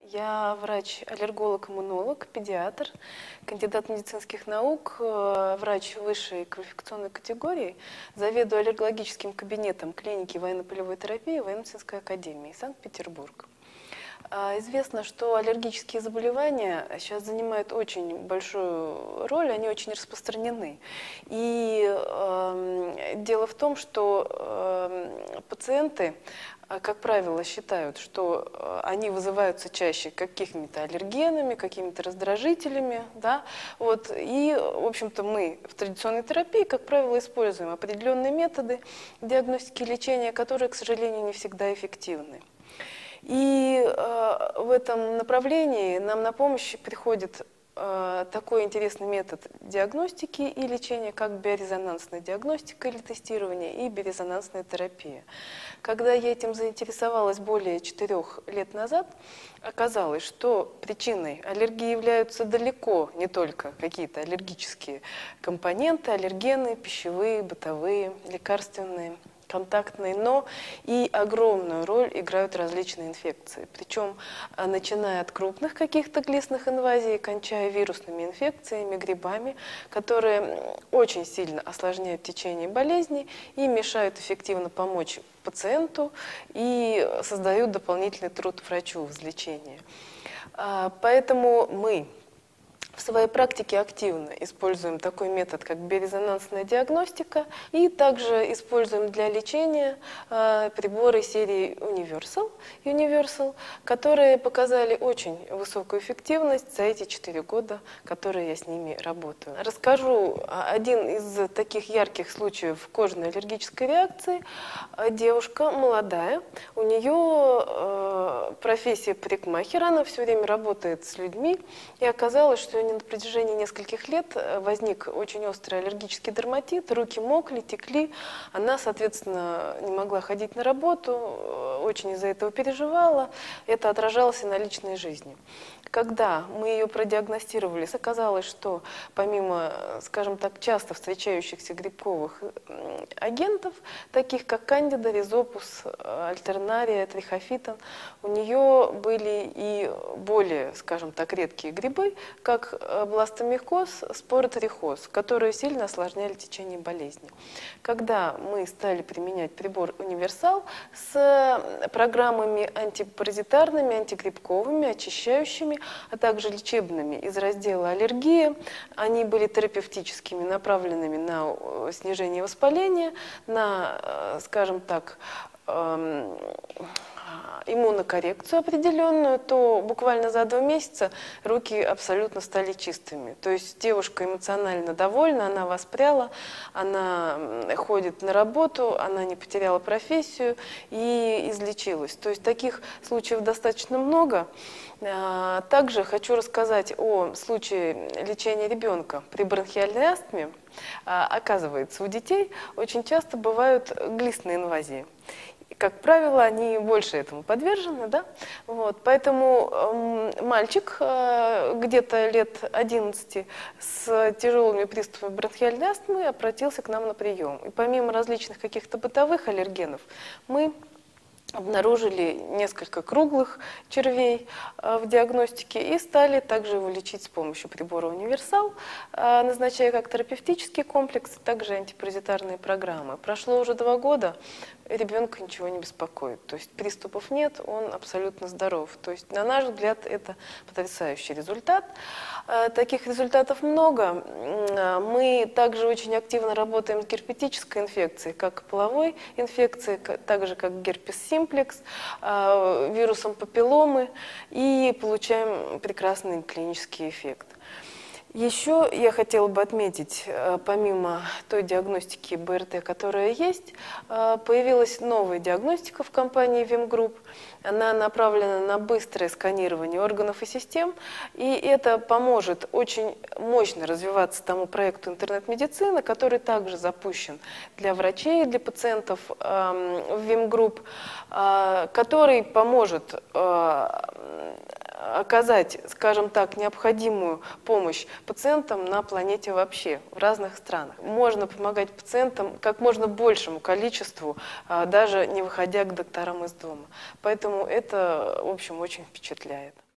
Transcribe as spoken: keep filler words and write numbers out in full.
Я врач-аллерголог-иммунолог, педиатр, кандидат медицинских наук, врач высшей квалификационной категории, заведую аллергологическим кабинетом клиники военно-полевой терапии Военно-медицинской академии, Санкт-Петербург. Известно, что аллергические заболевания сейчас занимают очень большую роль, они очень распространены. И э, дело в том, что э, пациенты, как правило, считают, что они вызываются чаще какими-то аллергенами, какими-то раздражителями. Да? Вот. И, в общем-то, мы в традиционной терапии, как правило, используем определенные методы диагностики и лечения, которые, к сожалению, не всегда эффективны. И э, в этом направлении нам на помощь приходит э, такой интересный метод диагностики и лечения, как биорезонансная диагностика или тестирование и биорезонансная терапия. Когда я этим заинтересовалась более четырех лет назад, оказалось, что причиной аллергии являются далеко не только какие-то аллергические компоненты, аллергены, пищевые, бытовые, лекарственные, контактные, но и огромную роль играют различные инфекции. Причем, начиная от крупных каких-то глистных инвазий, кончая вирусными инфекциями, грибами, которые очень сильно осложняют течение болезни и мешают эффективно помочь пациенту и создают дополнительный труд врачу в излечении. Поэтому мы в своей практике активно используем такой метод, как биорезонансная диагностика, и также используем для лечения э, приборы серии Universal, Universal, которые показали очень высокую эффективность за эти четыре года, которые я с ними работаю. Расскажу один из таких ярких случаев кожной аллергической реакции. Девушка молодая, у нее э, профессия парикмахера, она все время работает с людьми, и оказалось, что на протяжении нескольких лет возник очень острый аллергический дерматит, руки мокли, текли, она, соответственно, не могла ходить на работу, очень из-за этого переживала, это отражалось и на личной жизни. Когда мы ее продиагностировали, оказалось, что помимо, скажем так, часто встречающихся грибковых агентов, таких как кандида, ризопус, альтернария, трихофитон, у нее были и более, скажем так, редкие грибы, как бластомикоз, споротрихоз, которые сильно осложняли течение болезни. Когда мы стали применять прибор Универсал с программами антипаразитарными, антигрибковыми, очищающими, а также лечебными из раздела аллергии. Они были терапевтическими, направленными на снижение воспаления, на, скажем так, иммунокоррекцию определенную, то буквально за два месяца руки абсолютно стали чистыми. То есть девушка эмоционально довольна, она воспряла, она ходит на работу, она не потеряла профессию и излечилась. То есть таких случаев достаточно много. Также хочу рассказать о случае лечения ребенка при бронхиальной астме. Оказывается, у детей очень часто бывают глистные инвазии. Как правило, они больше этому подвержены, да? Вот, поэтому э, мальчик э, где-то лет одиннадцати с тяжелыми приступами бронхиальной астмы обратился к нам на прием. И помимо различных каких-то бытовых аллергенов, мы обнаружили несколько круглых червей в диагностике и стали также его лечить с помощью прибора Универсал, назначая как терапевтический комплекс, также антипаразитарные программы. Прошло уже два года, ребенка ничего не беспокоит, то есть приступов нет, он абсолютно здоров. То есть, на наш взгляд, это потрясающий результат. Таких результатов много. Мы также очень активно работаем с герпетической инфекцией, как половой инфекцией, так же как герпес симплекс, вирусом папилломы, и получаем прекрасный клинический эффект. Еще я хотела бы отметить, помимо той диагностики БРТ, которая есть, появилась новая диагностика в компании Вимгрупп. Она направлена на быстрое сканирование органов и систем, и это поможет очень мощно развиваться тому проекту интернет-медицины, который также запущен для врачей и для пациентов в Вимгрупп, который поможет оказать, скажем так, необходимую помощь пациентам на планете вообще, в разных странах. Можно помогать пациентам как можно большему количеству, даже не выходя к докторам из дома. Поэтому это, в общем, очень впечатляет.